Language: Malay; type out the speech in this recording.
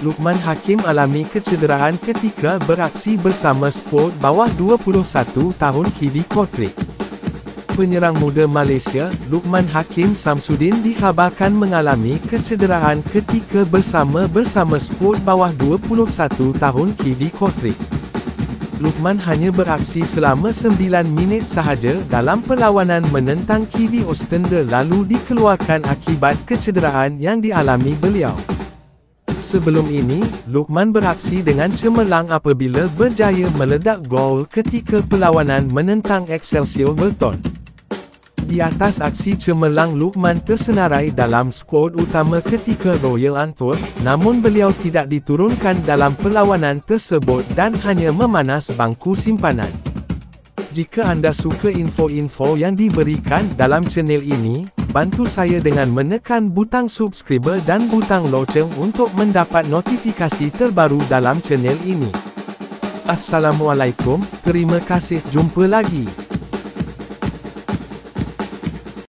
Lukman Hakim alami kecederaan ketika beraksi bersama skuad bawah 21 tahun Kiwi Kotrik. Penyerang muda Malaysia, Lukman Hakim Samsudin dikhabarkan mengalami kecederaan ketika bersama skuad bawah 21 tahun Kiwi Kotrik. Lukman hanya beraksi selama 9 minit sahaja dalam perlawanan menentang Kiwi Ostende lalu dikeluarkan akibat kecederaan yang dialami beliau. Sebelum ini, Lukman beraksi dengan cemerlang apabila berjaya meledak gol ketika perlawanan menentang Excelsior Wilton. Di atas aksi cemerlang Lukman tersenarai dalam skuad utama ketika Royal Antwerp, namun beliau tidak diturunkan dalam perlawanan tersebut dan hanya memanas bangku simpanan. Jika anda suka info-info yang diberikan dalam channel ini, bantu saya dengan menekan butang subscribe dan butang loceng untuk mendapat notifikasi terbaru dalam channel ini. Assalamualaikum, terima kasih, jumpa lagi.